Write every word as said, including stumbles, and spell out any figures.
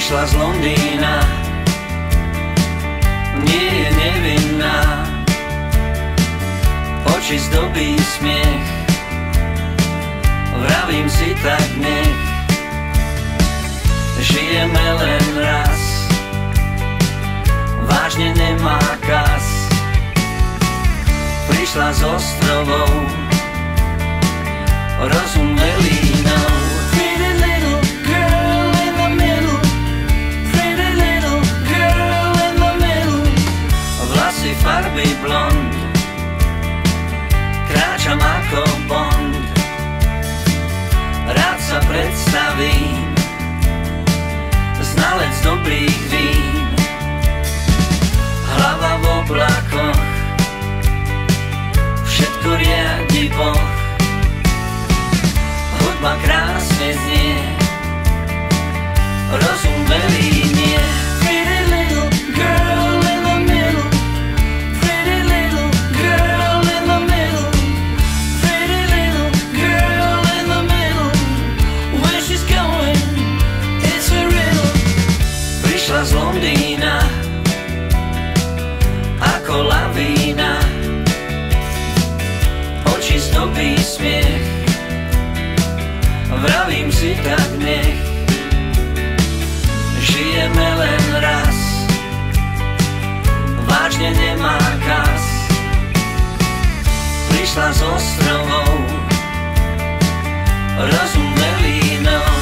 Prišla z Londýna, nie je nevinná, oči zdobí smiech, vravím si tak nech, žijeme len raz, vážne nemá kas. Prišla z ostrovov, rozum velínou. Pretty little girl in the middle, pretty little girl in the middle. Vlasy farby blond, kráčam ako Bond. Rád sa predstavím, znalec dobrých vín. Hlava v oblakoch, všetko riadi Boh. Hudba krásne znie, rozum velí nie. Pretty little girl in the middle, pretty little girl in the middle, pretty little girl in the middle. Where she's going, it's a riddle. Prišla z Londýna, ako lavína, oči zdobí smiech, vravím si tak nech, žijeme len raz, vážne nemá kas. Prišla z ostrovov, rozum velínou.